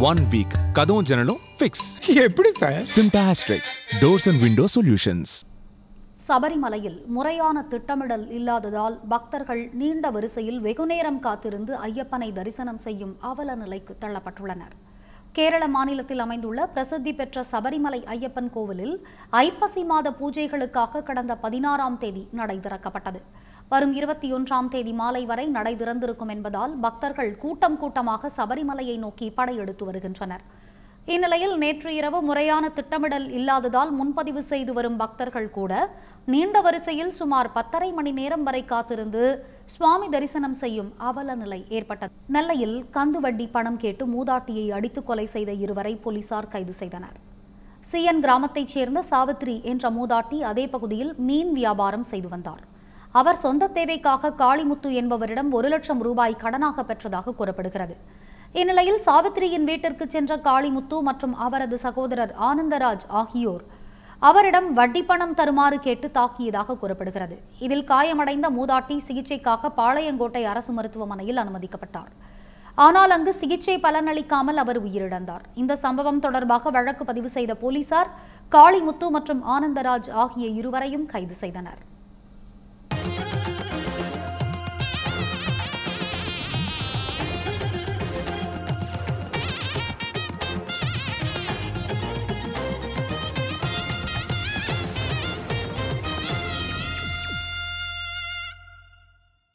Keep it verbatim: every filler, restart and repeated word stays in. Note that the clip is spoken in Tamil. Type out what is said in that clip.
One week. கதவும் ஜன்னலும் fix. எப்படி sir? Simptastrix Doors and Window Solutions. சபரிமலையில் முறையான திட்டமிடல் இல்லாததால் பக்தர்கள் நீண்ட வரிசையில் வெகுநேரம் காத்திருந்து ஐயப்பனை தரிசனம் செய்யும் அவல நிலைக்கு தள்ளப்பட்டுள்ளனர். கேரள மாநிலத்தில் அமைந்துள்ள பிரசித்தி பெற்ற சபரிமலை ஐயப்பன் கோவிலில் ஐப்பசி மாத பூஜைகளுக்காக கடந்த பதினாறாம் தேதி நடை திறக்கப்பட்டது. வரும் இருபத்தி ஒன்றாம் தேதி மாலை வரை நடை திறந்திருக்கும் என்பதால் பக்தர்கள் கூட்டம் கூட்டமாக சபரிமலையை நோக்கி படையெடுத்து வருகின்றனர். இந்நிலையில் நேற்று இரவு முறையான திட்டமிடல் இல்லாததால் முன்பதிவு செய்து வரும் பக்தர்கள் கூட நீண்ட வரிசையில் சுமார் பத்தரை மணி நேரம் வரை காத்திருந்து சுவாமி தரிசனம் செய்யும் அவல நிலை ஏற்பட்டது. நெல்லையில் கந்து வட்டி பணம் கேட்டு மூதாட்டியை அடித்து கொலை செய்த இருவரை போலீசார் கைது செய்தனர். சிஎன் கிராமத்தைச் சேர்ந்த சாவித்ரி என்ற மூதாட்டி அதே பகுதியில் மீன் வியாபாரம் செய்து வந்தார். அவர் சொந்த தேவைக்காக காளிமுத்து என்பவரிடம் ஒரு லட்சம் ரூபாய் கடனாக பெற்றதாக கூறப்படுகிறது. இந்நிலையில் சாவித்திரியின் வீட்டிற்கு சென்ற காளிமுத்து மற்றும் அவரது சகோதரர் ஆனந்தராஜ் ஆகியோர் அவரிடம் வட்டி பணம் தருமாறு கேட்டு தாக்கியதாக கூறப்படுகிறது. இதில் காயமடைந்த மூதாட்டி சிகிச்சைக்காக பாளையங்கோட்டை அரசு மருத்துவமனையில் அனுமதிக்கப்பட்டார். ஆனால் அங்கு சிகிச்சை பலனளிக்காமல் அவர் உயிரிழந்தார். இந்த சம்பவம் தொடர்பாக வழக்கு பதிவு செய்த போலீசார் காளிமுத்து மற்றும் ஆனந்தராஜ் ஆகிய இருவரையும் கைது செய்தனர்.